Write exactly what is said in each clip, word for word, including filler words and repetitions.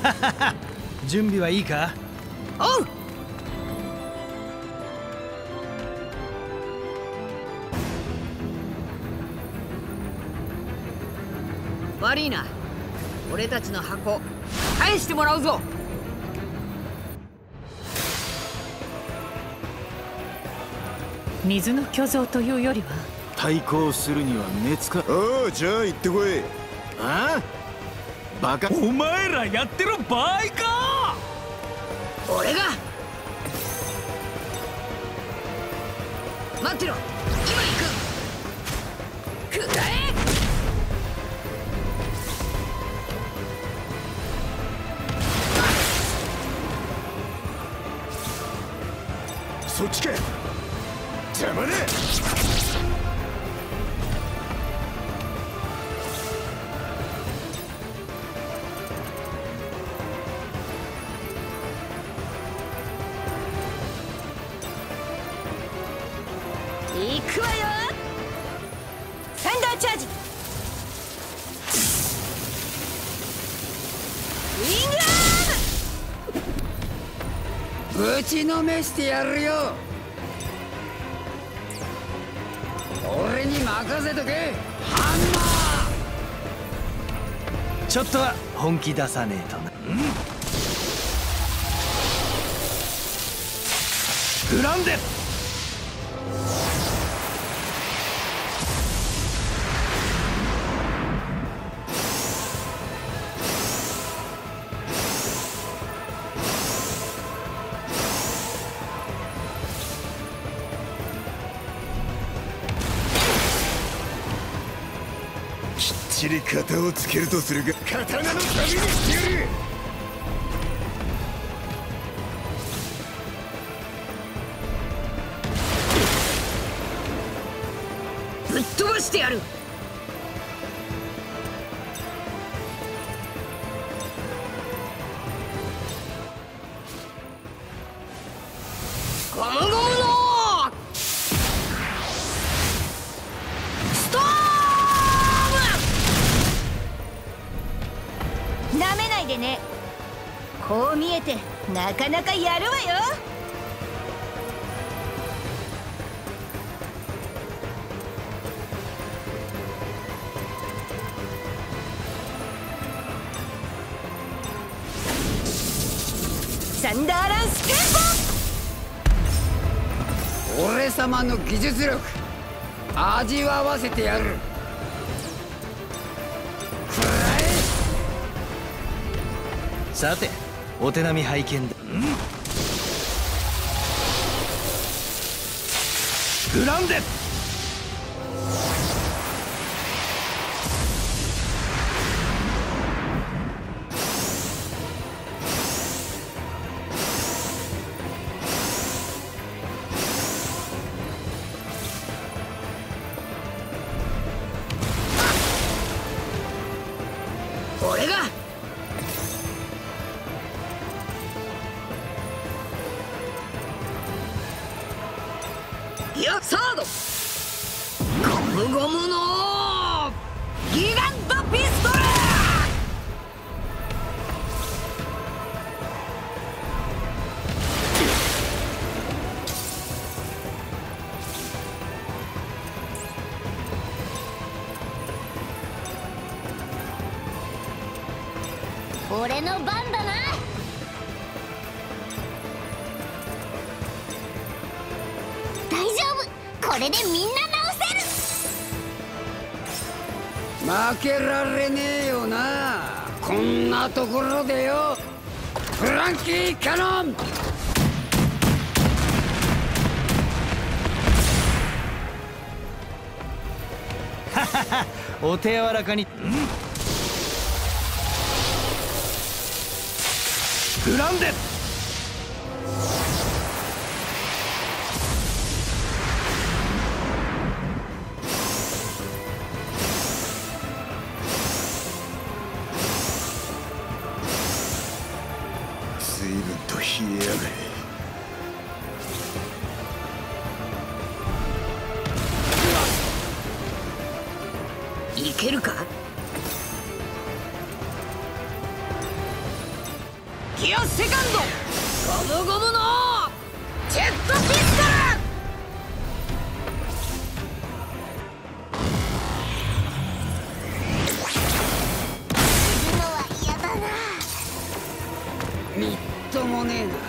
準備はいいか？ おう。悪いな、俺たちの箱返してもらうぞ。 水の巨像というよりは対抗するには熱か。 おう、じゃあ行ってこい。 ああ、バカ。 お前らやってる場合か。 俺が待ってろ、今行く。くらえ。 そっちか。邪魔だ。 行くわよ。サンダーチャージ。ウィングアーム。ぶちのめしてやるよ。俺に任せとけ、ハンマー。ちょっとは本気出さねえとな。グランデ。 きっちり型をつけるとするが、刀のためにしてやる。 ぶっ飛ばしてやる。ゴムゴムのストーム。なめないでね。こう見えてなかなかやるわよ。サンダーランステンポ。俺様の技術力味わわせてやる。くらえ。 さて、お手並み拝見だ。グランデ。 俺がいやサードゴムゴムのギガントピストル。 俺の番だな。大丈夫、これでみんな直せる。 負けられねえよな、こんなところでよ。フランキーキャノン。 お手柔らかに。グランデ。 随分と冷えやがれ。 いけるか。 ムのジェットピストル。みっともねえな。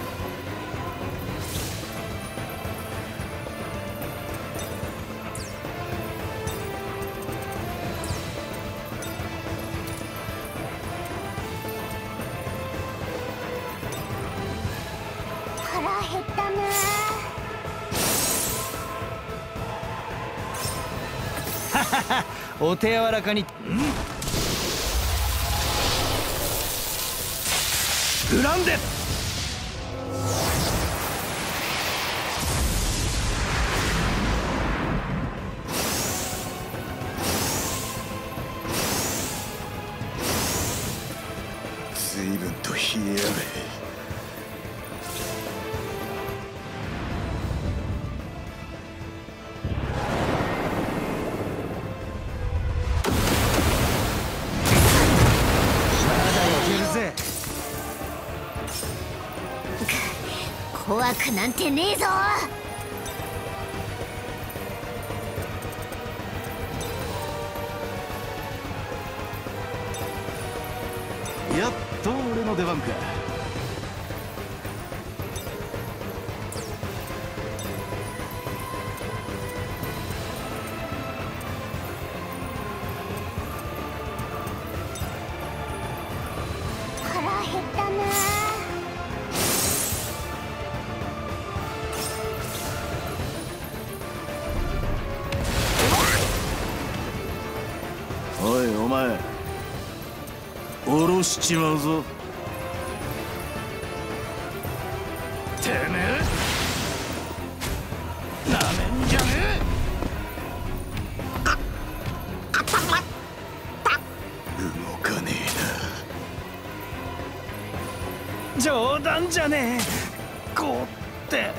腹減ったな。 お手柔らかに。んグランデ。 随分と冷えやがれ。 怖くなんてねえぞ。 やっと俺の出番か。 腹減ったな。 おいお前、下ろしちまうぞ。 てめえなめんじゃね動かねえ。冗談じゃねえ。こうって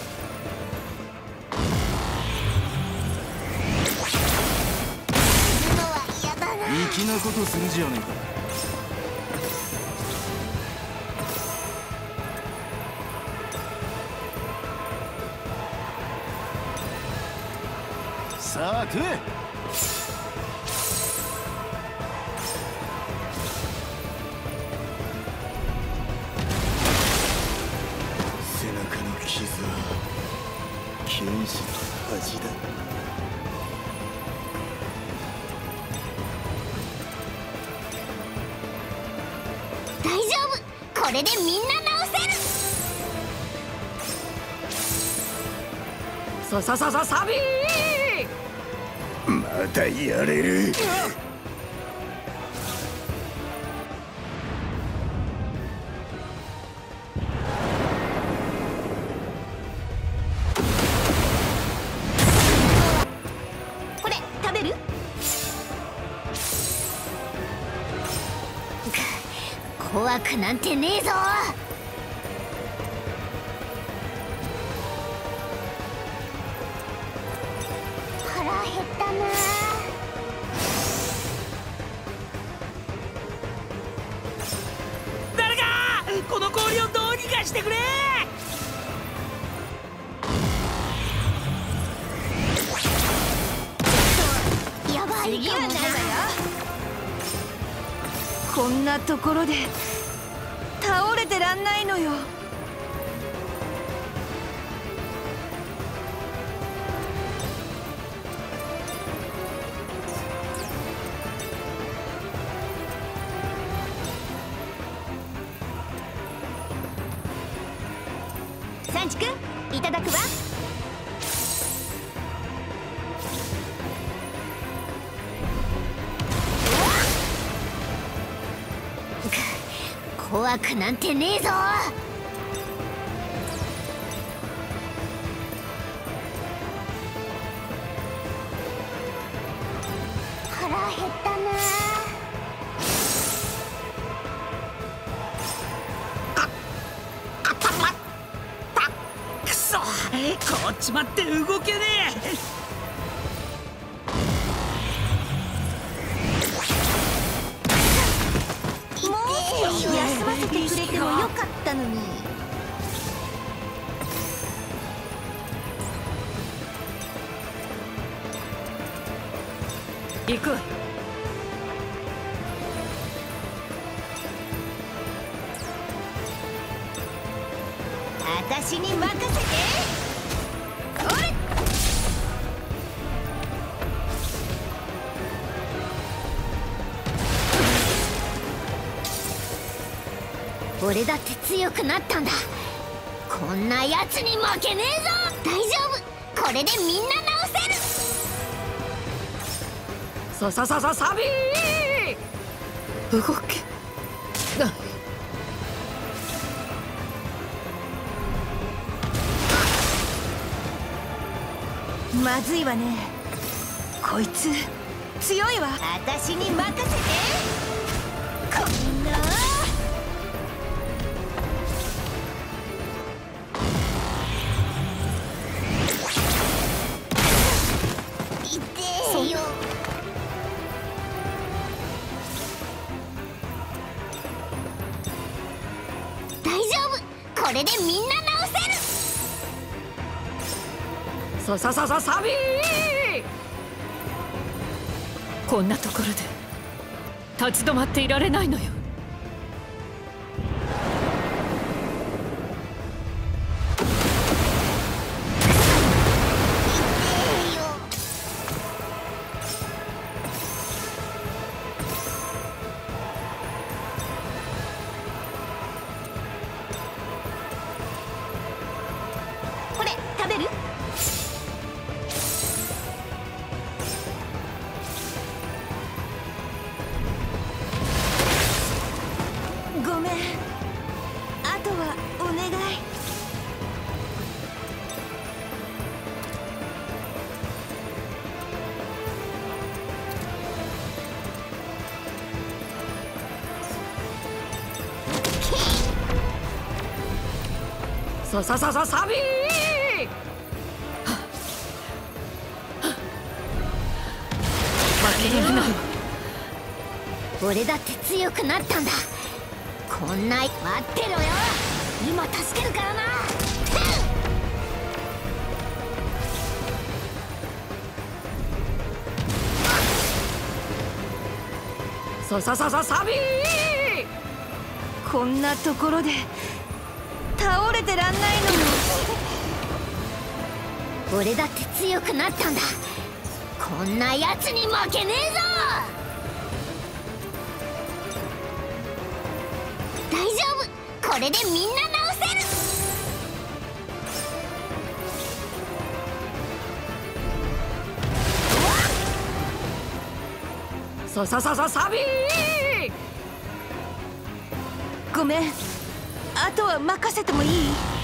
粋なことするじゃねえか。さあ食え。 背中の傷は剣士の恥だ。 大丈夫、これでみんな直せる。 ささささサビー。 まだやれる。 これ食べる？怖くなんてねえぞ。腹減ったな。 誰かこの氷をどうにかしてくれ。 やばいかもな。 こんなところで倒れてらんないのよ。 サンチくん、いただくわ。怖くなんてねえぞ。腹減ったな。 くそ、凍っちまって動けねえ。 休ませてくれてもよかったのに。 行くわ。 私に任せて。おれ。 俺だって強くなったんだ。こんなやつに負けねえぞ。大丈夫、これでみんな直せる。 ささささサビー、動け。 まずいわね。こいつ強いわ。私に任せて。こんな。 痛えよ。大丈夫、これでみんな直せる。 ささささサビー、 こんなところで立ち止まっていられないのよ。 これ食べる？ごめん。あとはお願い。 ささささサビー、 負けられないわ。 俺だって強くなったんだ。こんな待ってろよ、今助けるからな。 ささささサビー、 こんなところで倒れてらんないのに。 俺だって強くなったんだ。こんなやつに負けねえぞ。大丈夫、これでみんな直せる。 ささささサビー、 ごめん。あとは任せてもいい？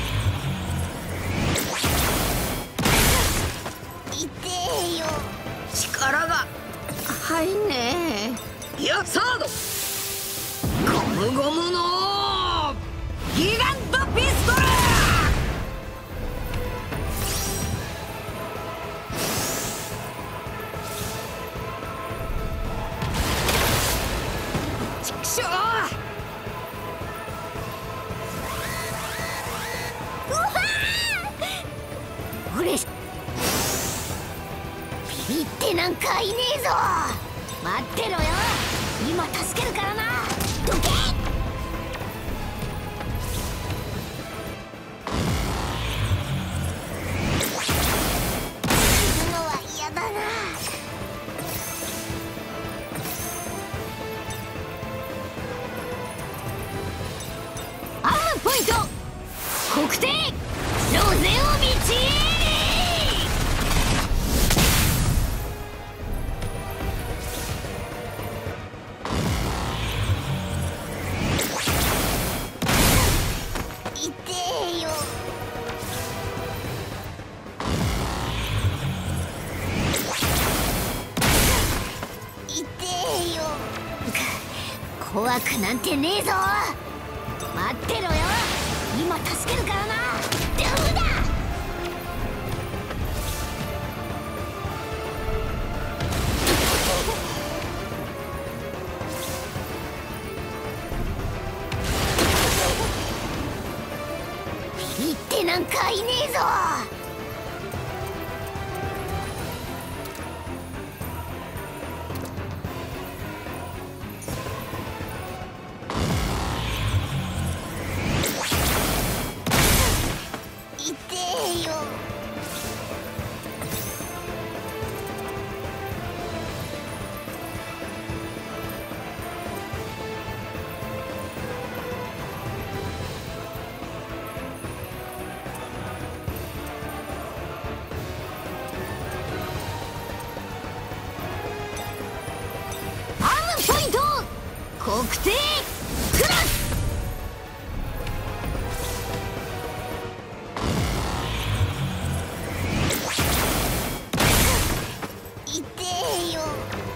痛えよ。 力が入んねえ。いやサード、ゴムゴムのギガントピストル。ちくしょう。 俺ビビってなんかいねえぞ。待ってろよ、今助けるからな。どけ。死ぬのは嫌だな。アームポイント国定ロゼオビチー。怖くなんてねえぞ。待ってろよ、今助けるからな。どうだ。ビビってなんかいねえぞ。 国定クラス。痛えよ。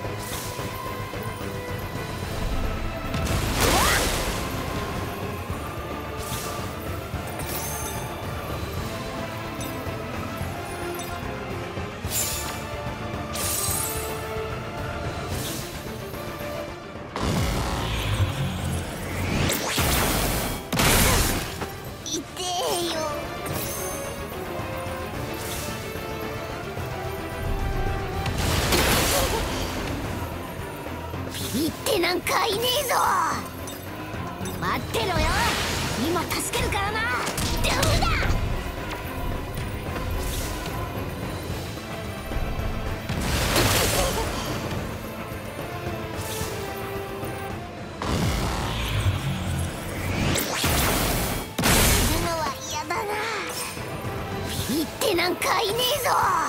ビビってなんかいねえぞ。待ってろよ、今助けるからな。ダメだ。死ぬのは嫌だな。ビビってなんかいねえぞ。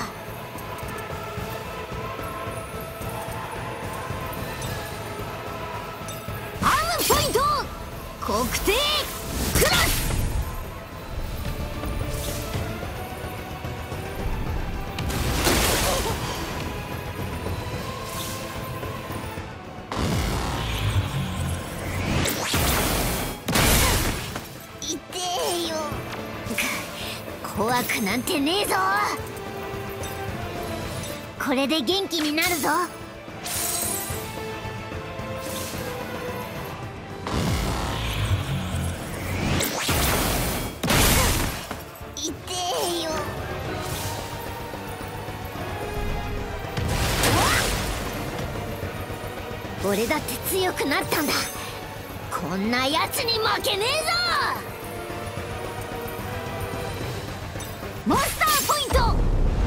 ポイント国定クラス。痛えよ。怖くなんてねえぞ。これで元気になるぞ。俺だって強くなったんだ。こんなやつに負けねえぞ。マスターポイント。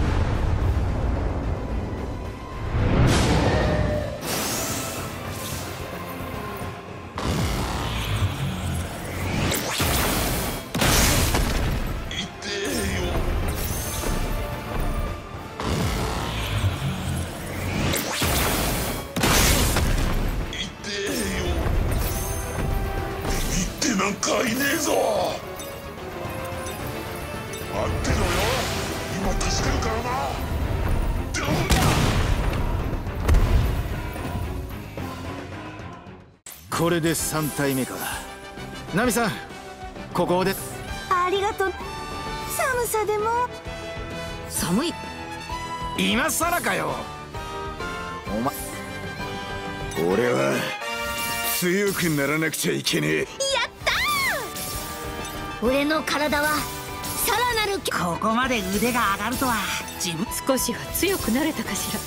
なんかいねえぞ。待ってろよ、今助けるからな。 これでさん体目か。ナミさん、ここです。 ありがとう。寒さでも。 寒い。 今さらかよ。お前、俺は強くならなくちゃいけねえ。 俺の体はさらなる。 ここまで腕が上がるとは自分。 少しは強くなれたかしら。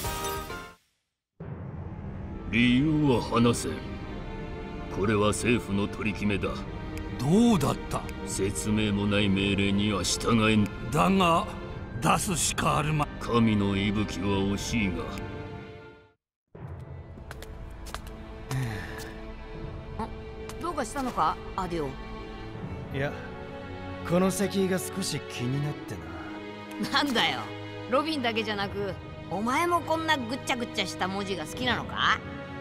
理由は話せん。これは政府の取り決めだ。 どうだった？ 説明もない命令には従えん。 だが出すしかあるま。 神の息吹は惜しいが。 どうかしたのか、アディオ。 いや、この石が少し気になってな。なんだよ、ロビンだけじゃなくお前もこんなぐっちゃぐっちゃした文字が好きなのか。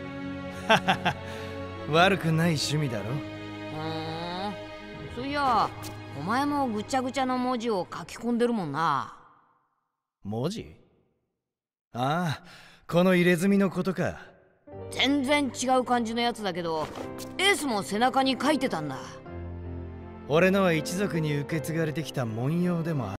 悪くない趣味だろ。 ふーん、そういやお前もぐちゃぐちゃな文字を書き込んでるもんな。 文字？ああ、この入れ墨のことか。 全然違う感じのやつだけど、エースも背中に書いてたんだ。 俺のは一族に受け継がれてきた文様でもある。